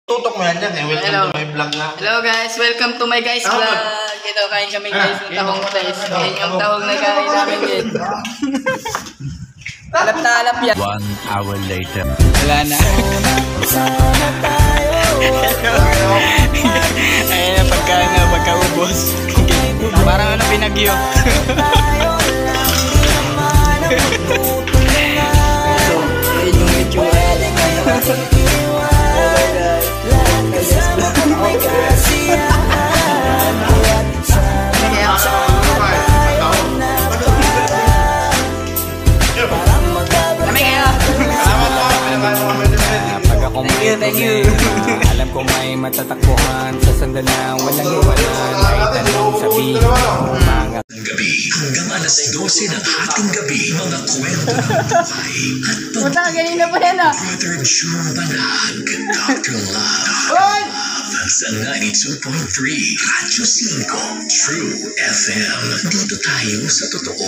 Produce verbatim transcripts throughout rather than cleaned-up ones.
Tutok mo yan yan eh. Welcome Hello. to my vlog nga. Hello guys, welcome to my guys Tama. vlog. Ito kain kami guys ng Ah, tahong ito. guys. Ito. Yan yung tahong na kain namin guys. Alap na alap yan. One hour later. Wala na. Ayun na pagka na pagkaubos. Parang ano pinagyo. So, ayun yung itsura. Thank you. Alam ko may matatakbuhan sa sandalang walang iwanan. May tanong sabihin mo mga gabi hanggang alas dose ng hating gabi, mga kwento ng buhay at Puta, ganyan na pa yan ah. Brother June Banag, Doctor Love, sa ninety-two point three Radyo five True F M. Dito tayo sa totoo.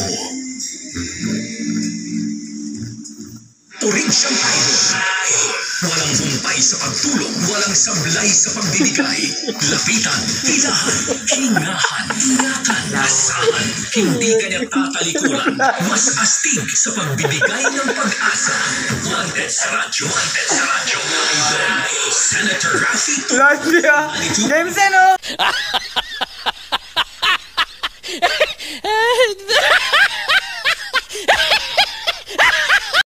Oransyang idol. Walang humpay sa pagtulong, walang sablay sa pagbibigay. Lapitan, hilahan, hingahan, ingatan, asahan. Hindi kanya tatalikuran. Mas astig sa pagbibigay ng pag-asa. Wanted sa radyo, wanted sa radyo. Idol, Senator Rafi. James, ano?